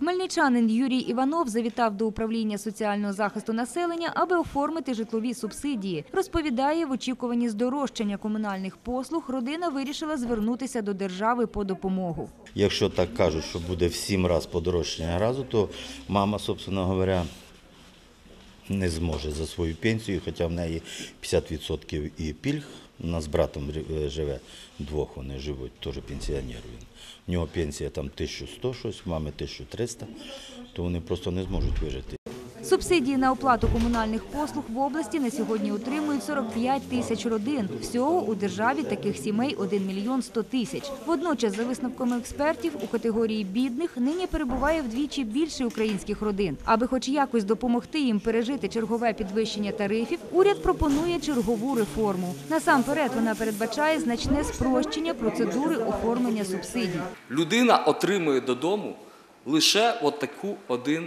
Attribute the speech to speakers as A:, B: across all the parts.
A: Хмельничанин Юрій Іванов завітав до управління соціального захисту населення, аби оформити житлові субсидії. Розповідає, в очікуванні здорожчання комунальних послуг родина вирішила звернутися до держави по допомогу.
B: Якщо так кажуть, що буде в 7 разів подорожчання газу, то мама, собственно говоря, не зможе за свою пенсію, хоча в неї 50% і пільг. У нас з братом живе, двох вони живуть, теж пенсіонер він. У нього пенсія там 1100 щось, в мами 1300, то вони просто не зможуть вижити.
A: Субсидії на оплату комунальних послуг в області на сьогодні отримують 45 тисяч родин. Всього у державі таких сімей 1 мільйон 100 тисяч. Водночас, за висновками експертів, у категорії бідних нині перебуває вдвічі більше українських родин. Аби хоч якось допомогти їм пережити чергове підвищення тарифів, уряд пропонує чергову реформу. Насамперед, вона передбачає значне спрощення процедури оформлення субсидій.
C: Людина отримує додому лише отаку один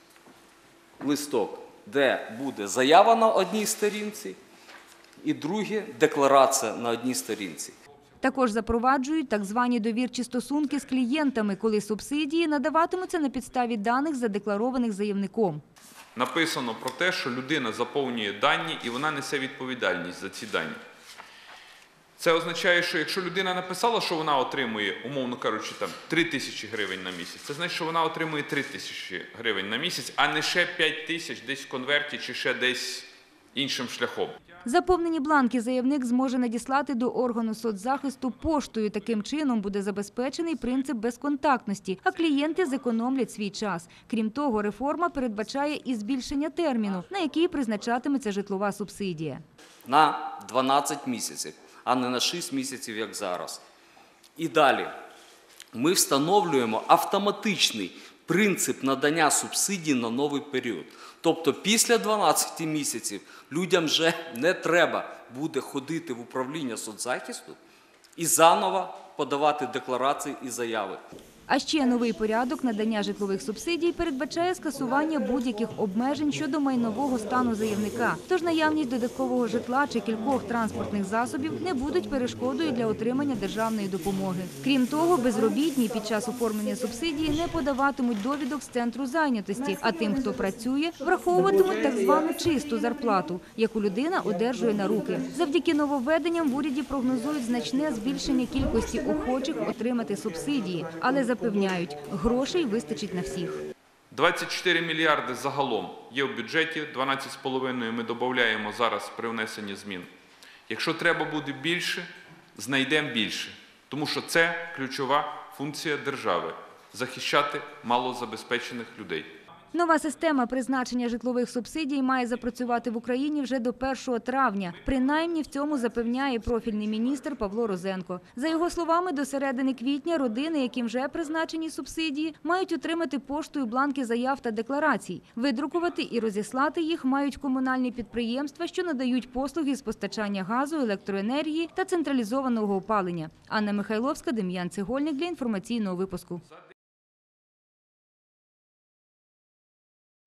C: листок, де буде заява на одній сторінці і друге – декларація на одній сторінці.
A: Також запроваджують так звані довірчі стосунки з клієнтами, коли субсидії надаватимуться на підставі даних, задекларованих заявником.
D: Написано про те, що людина заповнює дані і вона несе відповідальність за ці дані. Це означає, що якщо людина написала, що вона отримує, умовно кажучи, 3 тисячі гривень на місяць, це значить, що вона отримує 3 тисячі гривень на місяць, а не ще 5 тисяч десь в конверті чи ще десь іншим шляхом.
A: Заповнені бланки заявник зможе надіслати до органу соцзахисту поштою. Таким чином буде забезпечений принцип безконтактності, а клієнти зекономлять свій час. Крім того, реформа передбачає і збільшення терміну, на який призначатиметься житлова субсидія.
C: На 12 місяців, а не на 6 місяців, як зараз. І далі ми встановлюємо автоматичний принцип надання субсидій на новий період. Тобто після 12 місяців людям вже не треба буде ходити в управління соцзахисту і заново подавати декларації і заяви.
A: А ще новий порядок надання житлових субсидій передбачає скасування будь-яких обмежень щодо майнового стану заявника. Тож наявність додаткового житла чи кількох транспортних засобів не будуть перешкодою для отримання державної допомоги. Крім того, безробітні під час оформлення субсидії не подаватимуть довідок з центру зайнятості, а тим, хто працює, враховуватимуть так звану чисту зарплату, яку людина одержує на руки. Завдяки нововведенням в уряді прогнозують значне збільшення кількості охочих отримати субсидії, але запевняють, грошей вистачить на всіх.
D: 24 мільярди загалом є в бюджеті, 12,5 ми додаємо зараз при внесенні змін. Якщо треба буде більше, знайдемо більше. Тому що це ключова функція держави – захищати малозабезпечених людей.
A: Нова система призначення житлових субсидій має запрацювати в Україні вже до 1 травня. Принаймні в цьому запевняє профільний міністр Павло Розенко. За його словами, до середини квітня родини, яким вже призначені субсидії, мають отримати поштою бланки заяв та декларацій. Видрукувати і розіслати їх мають комунальні підприємства, що надають послуги з постачання газу, електроенергії та централізованого опалення. Анна Михайловська, Дем'ян Цегольник для інформаційного випуску.